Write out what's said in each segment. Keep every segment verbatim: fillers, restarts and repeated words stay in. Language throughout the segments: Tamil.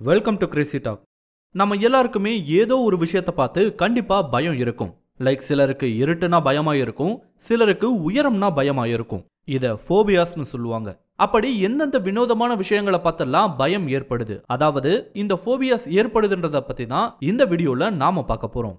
Welcome to Crazy talk. நம்ம எல்லாருக்குமே ஏதோ ஒரு விஷயத்தை பார்த்து கண்டிப்பா பயம் இருக்கும். லைக் சிலருக்கு இருட்டுனா பயமா இருக்கும், சிலருக்கு உயரம்னா பயமா இருக்கும். இத ஃபோபியாஸ்னு சொல்லுவாங்க. அப்படி எந்தெந்த வினோதமான விஷயங்களை பார்த்தெல்லாம் பயம் ஏற்படுது, அதாவது இந்த ஃபோபியாஸ் ஏற்படுதுன்றத பத்தி தான் இந்த வீடியோல நாம பார்க்க போறோம்.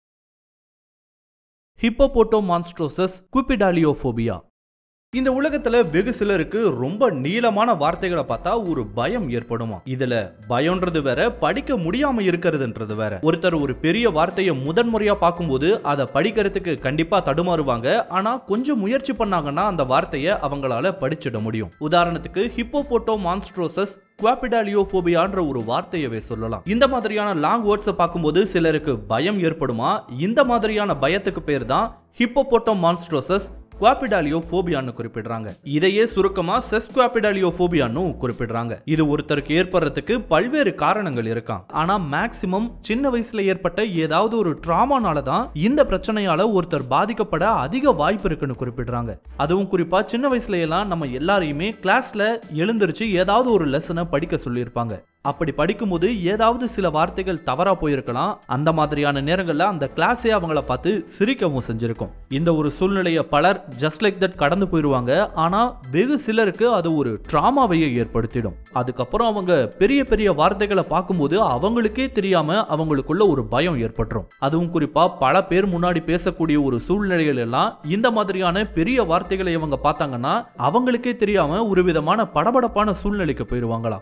ஹிப்போபோட்டோமான்ஸ்ட்ரோசஸ் குவிடாலியோஃபோபியா. இந்த உலகத்துல வெகு சிலருக்கு ரொம்ப நீளமான வார்த்தைகளை பார்த்தா ஒரு பயம் ஏற்படுமா. இதுல பயம்ன்றது வேற, படிக்க முடியாம இருக்கிறதுன்றது வேற. ஒருத்தர் ஒரு பெரிய வார்த்தையை முதன்முறையா பார்க்கும்போது அதை படிக்கிறதுக்கு கண்டிப்பா தடுமாறுவாங்க. ஆனா கொஞ்சம் முயற்சி பண்ணாங்கன்னா அந்த வார்த்தையை அவங்களால படிச்சிட முடியும். உதாரணத்துக்கு ஹிப்போபோட்டோமான்ஸ்ட்ரோசஸ் குவிடாலியோஃபோபியான்ற ஒரு வார்த்தையவே சொல்லலாம். இந்த மாதிரியான லாங் வேர்ட்ஸை பார்க்கும்போது சிலருக்கு பயம் ஏற்படுமா. இந்த மாதிரியான பயத்துக்கு பேர் தான் ஹிப்போபோட்டோமான்ஸ்ட்ரோசஸ் குவிடாலியோஃபோபியான்னு குறிப்பிடுறாங்க. இதையே சுருக்கமா செஸ்குவிடாலியோஃபோபியான்னு குறிப்பிடுறாங்க. இது ஒருத்தருக்கு ஏற்படுறதுக்கு பல்வேறு காரணங்கள் இருக்காம். ஆனா மேக்சிமம் சின்ன வயசுல ஏற்பட்ட ஏதாவது ஒரு டிராமானால தான் இந்த பிரச்சனையால ஒருத்தர் பாதிக்கப்பட அதிக வாய்ப்பு இருக்குன்னு குறிப்பிடுறாங்க. அதுவும் குறிப்பா சின்ன வயசுல எல்லாம் நம்ம எல்லாரையுமே கிளாஸ்ல எழுந்திருச்சு ஏதாவது ஒரு லெசனை படிக்க சொல்லியிருப்பாங்க. அப்படி படிக்கும்போது ஏதாவது சில வார்த்தைகள் தவறா போயிருக்கலாம். அந்த மாதிரியான நேரங்கள்ல அந்த கிளாஸே அவங்கள பார்த்து சிரிக்கவும் செஞ்சிருக்கும். இந்த ஒரு சூழ்நிலையை பலர் ஜஸ்ட் லைக் தட் கடந்து போயிருவாங்க. ஆனா வெகு சிலருக்கு அது ஒரு டிராமாவையே ஏற்படுத்திடும். அதுக்கப்புறம் அவங்க பெரிய பெரிய வார்த்தைகளை பார்க்கும்போது அவங்களுக்கே தெரியாம அவங்களுக்குள்ள ஒரு பயம் ஏற்பட்டுரும். அதுவும் குறிப்பா பல பேர் முன்னாடி பேசக்கூடிய ஒரு சூழ்நிலைகள் எல்லாம் இந்த மாதிரியான பெரிய வார்த்தைகளை இவங்க பார்த்தாங்கன்னா அவங்களுக்கே தெரியாம ஒரு விதமான படபடப்பான சூழ்நிலைக்கு போயிருவாங்களாம்.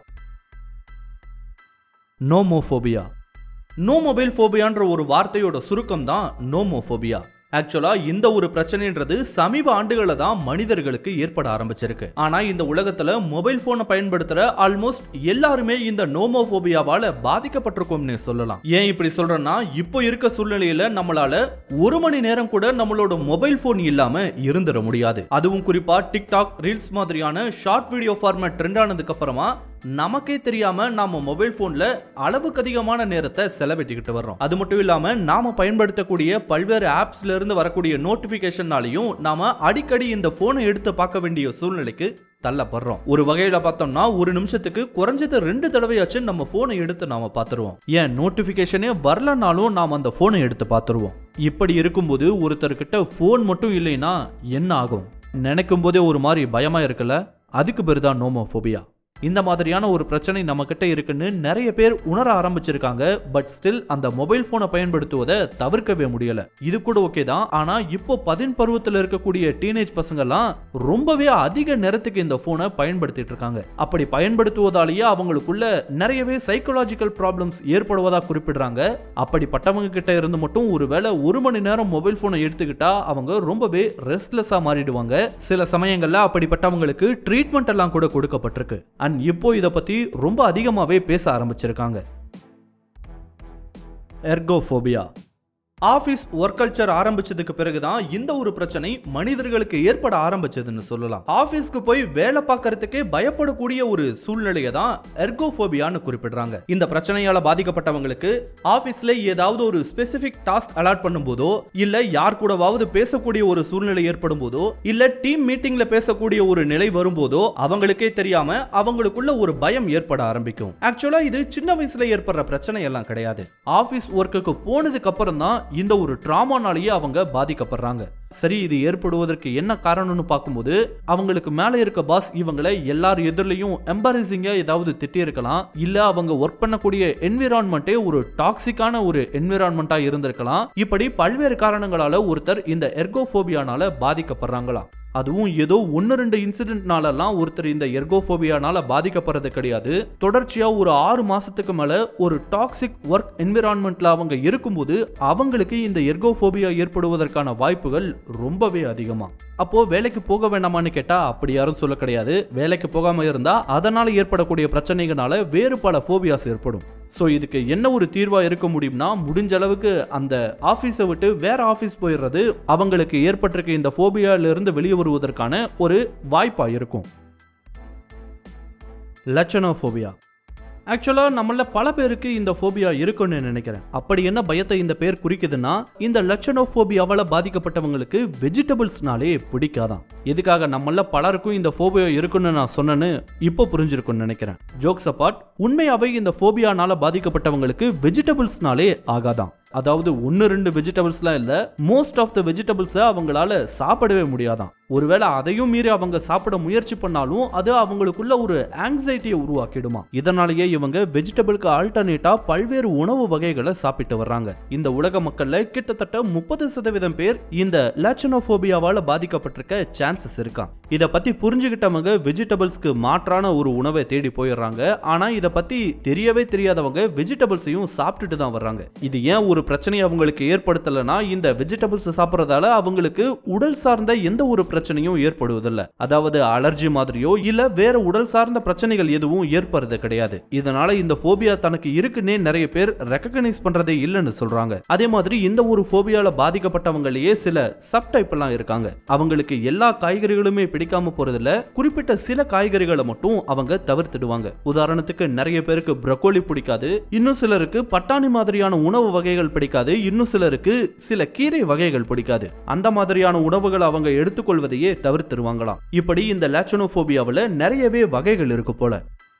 நோமோஃபோபியா. நோமொபைல் ஃபோபியான்ற ஒரு வார்த்தையோட சுருக்கம் தான் நோமோஃபோபியா. ஆக்சுவலா இந்த ஒரு பிரச்சனைன்றது சமீப ஆண்டுகளில் தான் மனிதர்களுக்கு ஏற்பட ஆரம்பிச்சிருக்கு. ஆனா இந்த உலகத்துல மொபைல் போனை பயன்படுத்துற ஆல்மோஸ்ட் எல்லாருமே இந்த நோமோஃபோபியாவால பாதிக்கப்பட்டிருக்கோம்னு சொல்லலாம். ஏன் இப்படி சொல்றேன்னா, இப்போ இருக்க சூழ்நிலையில நம்மளால ஒரு மணி நேரம் கூட நம்மளோட மொபைல் போன் இல்லாம இருந்துட முடியாது. அதுவும் குறிப்பா டிக்டாக், ரீல்ஸ் மாதிரியான ஷார்ட் வீடியோ ஃபார்மேட் ட்ரெண்ட் ஆனதுக்கு அப்புறமா நமக்கே தெரியாம நாம மொபைல் போன்ல அளவுக்கு அதிகமான நேரத்தை செலவிட்டுக்கிட்டு வர்றோம். அது மட்டும் இல்லாம நாம பயன்படுத்தக்கூடிய பல்வேறு ஆப்ஸ்ல இருந்து வரக்கூடிய நோட்டிபிகேஷனாலையும் நாம அடிக்கடி இந்த போனை எடுத்து பார்க்க வேண்டிய சூழ்நிலைக்கு தள்ளப்படுறோம். ஒரு வகையில பார்த்தோம்னா ஒரு நிமிஷத்துக்கு குறைஞ்சது ரெண்டு தடவையாச்சு நம்ம போனை எடுத்து நாம பார்த்துருவோம். ஏன் நோட்டிபிகேஷனே வரலனாலும் நாம அந்த போனை எடுத்து பார்த்துருவோம். இப்படி இருக்கும்போது ஒருத்தர்கிட்ட போன் மட்டும் இல்லைன்னா என்ன ஆகும் நினைக்கும் போதே ஒரு மாதிரி பயமா இருக்குல்ல. அதுக்கு பேர் தான் நோமோஃபோபியா. இந்த மாதிரியான ஒரு பிரச்சனை நம்ம கிட்ட இருக்குன்னு நிறைய பேர் உணர ஆரம்பிச்சிருக்காங்க. பட் ஸ்டில் அந்த மொபைல் போனை பயன்படுத்துவதை தவிர்க்கவே முடியல. இது கூட ஓகே தான். ஆனா இப்போ பதின் பருவத்தில் இருக்கக்கூடிய டீனேஜ் பசங்கெல்லாம் ரொம்பவே அதிக நேரத்துக்கு இந்த போனை பயன்படுத்திட்டு இருக்காங்க. அப்படி பயன்படுத்துவதாலேயே அவங்களுக்குள்ள நிறையவே சைக்கலாஜிக்கல் ப்ராப்ளம்ஸ் ஏற்படுவதா குறிப்பிடுறாங்க. அப்படிப்பட்டவங்க கிட்ட இருந்து மட்டும் ஒருவேளை ஒரு மணி நேரம் மொபைல் போனை எடுத்துக்கிட்டா அவங்க ரொம்பவே ரெஸ்ட்லெஸ்ஸா மாறிடுவாங்க. சில சமயங்கள்ல அப்படிப்பட்டவங்களுக்கு ட்ரீட்மெண்ட் எல்லாம் கூட கொடுக்கப்பட்டிருக்கு. அண்ட் இப்போ இத பத்தி ரொம்ப அதிகமாவே பேச ஆரம்பிச்சிருக்காங்க. எர்கோஃபோபியா. ஆபீஸ் ஒர்க் கல்ச்சர் ஆரம்பிச்சதுக்கு பிறகுதான் இந்த ஒரு பிரச்சனை மனிதர்களுக்கு ஏற்பட ஆரம்பிச்சதுன்னு சொல்லலாம். ஆபீஸ்க்கு போய் வேலை பார்க்கறதுக்கே பயப்படக்கூடிய ஒரு சூழ்நிலையை தான் எர்கோஃபோபியான்னு குறிப்பிடுறாங்க. இந்த பிரச்சனையால பாதிக்கப்பட்டவங்களுக்கு ஆபீஸ்ல ஏதாவது ஒரு ஸ்பெசிபிக் டாஸ்க் அலாட் பண்ணும் போதோ, இல்ல யார் கூடவாவது பேசக்கூடிய ஒரு சூழ்நிலை ஏற்படும் போதோ, இல்ல டீம் மீட்டிங்ல பேசக்கூடிய ஒரு நிலை வரும்போதோ அவங்களுக்கே தெரியாம அவங்களுக்குள்ள ஒரு பயம் ஏற்பட ஆரம்பிக்கும். ஆக்சுவலா இது சின்ன வயசுல ஏற்படுற பிரச்சனை எல்லாம் கிடையாது. ஆபீஸ் ஒர்க்குக்கு போனதுக்கு அப்புறம் தான் இந்த ஒரு டிராமானாலேயே அவங்க பாதிக்கப்படுறாங்க. சரி, இது ஏற்படுவதற்கு என்ன காரணம்னு பார்க்கும்போது அவங்களுக்கு மேல இருக்க பாஸ் இவங்களை எல்லார் எதிரிலையும் எம்பாரசிங்கா ஏதாவது திட்டி இருக்கலாம். இல்ல அவங்க ஒர்க் பண்ணக்கூடிய என்விரான்மெண்டே ஒரு டாக்ஸிக்கான ஒரு என்விரான்மெண்டா இருந்திருக்கலாம். இப்படி பல்வேறு காரணங்களால ஒருத்தர் இந்த எர்கோஃபோபியானால பாதிக்கப்படுறாங்களா. அதுவும் ஏதோ ஒன்னு ரெண்டு இன்சிடென்ட்னாலலாம் ஒருத்தர் இந்த எர்கோஃபோபியானால பாதிக்கப்படுறது கிடையாது. தொடர்ச்சியா ஒரு ஆறு மாசத்துக்கு மேல ஒரு டாக்ஸிக் ஒர்க் என்விரான்மெண்ட்ல அவங்க இருக்கும்போது அவங்களுக்கு இந்த எர்கோஃபோபியா ஏற்படுவதற்கான வாய்ப்புகள் ரொம்பவே அதிகமா. அப்போ வேலைக்கு போக வேண்டாமான்னு கேட்டா அப்படி யாரும் சொல்ல கிடையாது. வேலைக்கு போகாம இருந்தா அதனால ஏற்படக்கூடிய பிரச்சனைகளால வேறு பல ஃபோபியாஸ் ஏற்படும். ஸோ இதுக்கு என்ன ஒரு தீர்வா இருக்க முடியும்னா, முடிஞ்ச அளவுக்கு அந்த ஆஃபீஸை விட்டு வேற ஆஃபீஸ் போயிடுறது அவங்களுக்கு ஏற்பட்டிருக்க இந்த ஃபோபியால இருந்து வெளியே வருவதற்கான ஒரு வாய்ப்பா இருக்கும். லட்சணோஃபோபியா. ஆக்சுவலா நம்மள பல பேருக்கு இந்த ஃபோபியா இருக்குன்னு நினைக்கிறேன். அப்படி என்ன பயத்தை இந்த பேர் குறிக்குதுன்னா, இந்த லட்சனோஃபோபியாவால பாதிக்கப்பட்டவங்களுக்கு வெஜிடபிள்ஸ்னாலே பிடிக்காதான். எதுக்காக நம்மள பலருக்கும் இந்த ஃபோபியா இருக்குன்னு நான் சொன்னேன்னு இப்போ புரிஞ்சிருக்கும்னு நினைக்கிறேன். ஜோக்ஸ் அபார்ட், உண்மையாவே இந்த ஃபோபியானால பாதிக்கப்பட்டவங்களுக்கு வெஜிடபிள்ஸ்னாலே ஆகாதான். அதாவது ஒன்னு ரெண்டு வெஜிடபிள்ஸ்லாம் இல்ல, மோஸ்ட் ஆஃப் த வெஜிடபிள்ஸை அவங்களால சாப்பிடவே முடியாதான். ஒருவேளை அதையும் மீறி அவங்க சாப்பிட முயற்சி பண்ணாலும் அது அவங்களுக்குள்ள ஒரு ஆங்ஸைட்டியை உருவாக்கிடுமா. இதனாலேயே இவங்க வெஜிடபிளுக்கு ஆல்டர்னேட்டா பல்வேறு உணவு வகைகளை சாப்பிட்டு வர்றாங்க. இந்த உலக மக்கள்ல கிட்டத்தட்ட முப்பது சதவீதம் பேர் இந்த லாச்சனோஃபோபியாவால பாதிக்கப்பட்டிருக்க சான்சஸ் இருக்கா. இத பத்தி புரிஞ்சுக்கிட்டவங்க வெஜிடபிள்ஸ்க்கு மாற்றான ஒரு உணவை தேடி போயிடுறாங்க. ஆனா இத பத்தி தெரியவே தெரியாதவங்க வெஜிடபிள்ஸையும் சாப்பிட்டுட்டு தான் வர்றாங்க. இது ஏன் ஒரு பிரச்சனை அவங்களுக்கு ஏற்படுத்தலனா, இந்த வெஜிடபிள்ஸ் சாப்பிடுறதால அவங்களுக்கு உடல் சார்ந்த எந்த ஒரு பிரச்சனையும் ஏற்படுவதில்லை. அதாவது அலர்ஜி மாதிரியோ இல்ல வேற உடல் சார்ந்த பிரச்சனைகள் எதுவும் ஏற்படுறது கிடையாது. இதனால இந்த ஃபோபியா தனக்கு இருக்குன்னே நிறைய பேர் ரெகக்னைஸ் பண்றதே இல்லைன்னு சொல்றாங்க. அதே மாதிரி இந்த ஒரு ஃபோபியால பாதிக்கப்பட்டவங்களையே சில சப்டைப் எல்லாம் இருக்காங்க. அவங்களுக்கு எல்லா காய்கறிகளுமே பிடிக்காம போறதுல குறிப்பிட்ட சில காய்கறிகளை மட்டும் அவங்க தவிர்த்துடுவாங்க. உதாரணத்துக்கு நிறைய பேருக்கு ப்ரோக்கோலி பிடிக்காது, இன்னும் சிலருக்கு பட்டாணி மாதிரியான உணவு வகைகள் பிடிக்காது, இன்னும் சிலருக்கு சில கீரை வகைகள் பிடிக்காது. அந்த மாதிரியான உணவுகள் அவங்க எடுத்துக்கொள்வதையே தவிர்த்துருவாங்களாம். இப்படி இந்த லாச்சனோஃபோபியாவில் நிறையவே வகைகள் இருக்கு போல.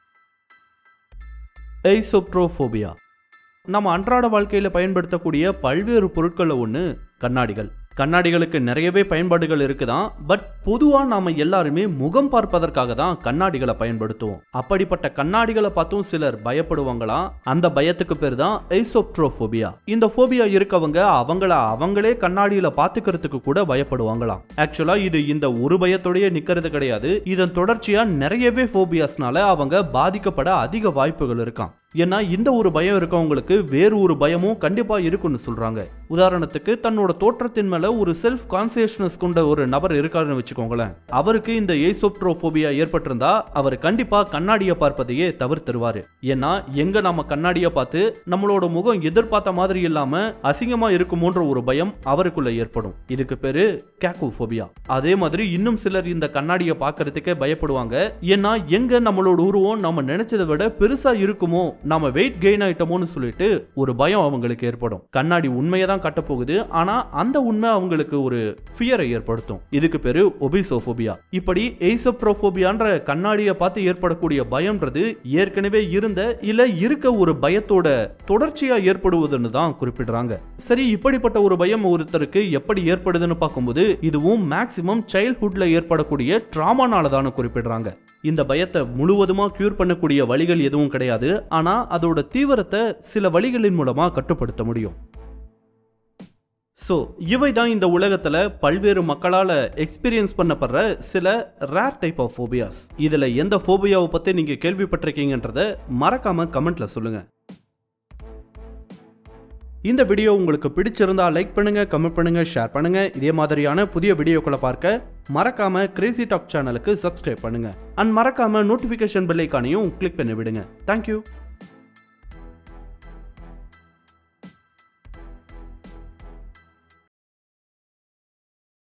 எய்சோப்ட்ரோஃபோபியா, நம்ம அன்றாட வாழ்க்கையில பயன்படுத்தக்கூடிய பல்வேறு பொருட்கள் ஒண்ணு கண்ணாடிகள். கண்ணாடிகளுக்கு நிறையவே பயன்பாடுகள் இருக்குதான். பட் பொதுவா நாம எல்லாருமே முகம் பார்ப்பதற்காக தான் கண்ணாடிகளை பயன்படுத்துவோம். அப்படிப்பட்ட கண்ணாடிகளை பார்த்தும் சிலர் பயப்படுவாங்களாம். அந்த பயத்துக்கு பேர் தான் எய்சோப்ட்ரோஃபோபியா. இந்த ஃபோபியா இருக்கவங்க அவங்கள அவங்களே கண்ணாடியில பாத்துக்கிறதுக்கு கூட பயப்படுவாங்களாம். ஆக்சுவலா இது இந்த ஒரு பயத்தோடய நிக்கிறது கிடையாது. இதன் தொடர்ச்சியா நிறையவே ஃபோபியாஸ்னால அவங்க பாதிக்கப்பட அதிக வாய்ப்புகள் இருக்காம். ஏன்னா இந்த ஒரு பயம் இருக்கவங்களுக்கு வேறு ஒரு பயமும் கண்டிப்பா இருக்குன்னு சொல்றாங்க. உதாரணத்துக்கு தன்னோட தோற்றத்தின் மேல ஒரு செல்ஃப் கான்சியஸ்னஸ் கொண்ட ஒரு நபர் இருக்காருன்னு வச்சுக்கோங்களேன். அவருக்கு இந்த எய்சோப்ட்ரோஃபோபியா ஏற்பட்டிருந்தா அவர் கண்டிப்பா கண்ணாடியை பார்ப்பதையே தவிர்த்துருவாரு. ஏன்னா எங்க நம்ம கண்ணாடியை பார்த்து நம்மளோட முகம் எதிர்பார்த்த மாதிரி இல்லாம அசிங்கமா இருக்குமோன்ற ஒரு பயம் அவருக்குள்ள ஏற்படும். இதுக்கு பேரு கேக்கோஃபோபியா. அதே மாதிரி இன்னும் சிலர் இந்த கண்ணாடியை பார்க்கறதுக்கே பயப்படுவாங்க. ஏன்னா எங்க நம்மளோட உருவம் நம்ம நினைச்சதை விட பெருசா இருக்குமோ, நாம வெயிட் கெயின் ஆயிட்டோம்னு சொல்லிட்டு ஒரு பயம் அவங்களுக்கு ஏற்படும். கண்ணாடி உண்மையை தான் கட்ட போகுது, ஆனா அந்த உண்மை அவங்களுக்கு ஒரு ஃபியரை ஏற்படுத்தும். இதுக்கு பேரு ஒபிசோஃபோபியா. இப்படி எய்சோப்ட்ரோஃபோபியான்ற கண்ணாடியை பார்த்து ஏற்படக்கூடிய பயம்ன்றது ஏற்கனவே இருந்த இல்ல இருக்க ஒரு பயத்தோட தொடர்ச்சியா ஏற்படுவதுன்னு தான் குறிப்பிடுறாங்க. சரி, இப்படிப்பட்ட ஒரு பயம் ஒருத்தருக்கு எப்படி ஏற்படுதுன்னு பார்க்கும்போது இதுவும் மேக்சிமம் சைல்ட்ஹுட்ல ஏற்படக்கூடிய ட்ராமானால தான் குறிப்பிடுறாங்க. இந்த பயத்தை முழுவதுமா கியூர் பண்ணக்கூடிய வழிகள் எதுவும் கிடையாது. ஆனா அதோட தீவிரத்தை சில வழிகளின் மூலமா கட்டுப்படுத்த முடியும். சோ இவை தான் இந்த உலகத்துல பல்வேறு மக்களால எக்ஸ்பீரியன்ஸ் பண்ணப்படுற சில ரேர் டைப் ஆஃப் ஃபோபியாஸ். இதுல எந்த ஃபோபியாவை பத்தி நீங்க கேள்விப்பட்டிருக்கீங்கன்றத மறக்காம கமெண்ட்ல சொல்லுங்க. இந்த வீடியோ உங்களுக்கு பிடிச்சிருந்தா லைக் பண்ணுங்க, கமெண்ட் பண்ணுங்க, ஷேர் பண்ணுங்க. இதே மாதிரியான புதிய வீடியோக்களை பார்க்க மறக்காம கிரேசி டாக் சேனலுக்கு சப்ஸ்கிரைப் பண்ணுங்க. அண்ட் மறக்காம நோட்டிபிகேஷன் பெல் ஐகானையும் கிளிக் பண்ணி விடுங்க. தேங்க்யூ.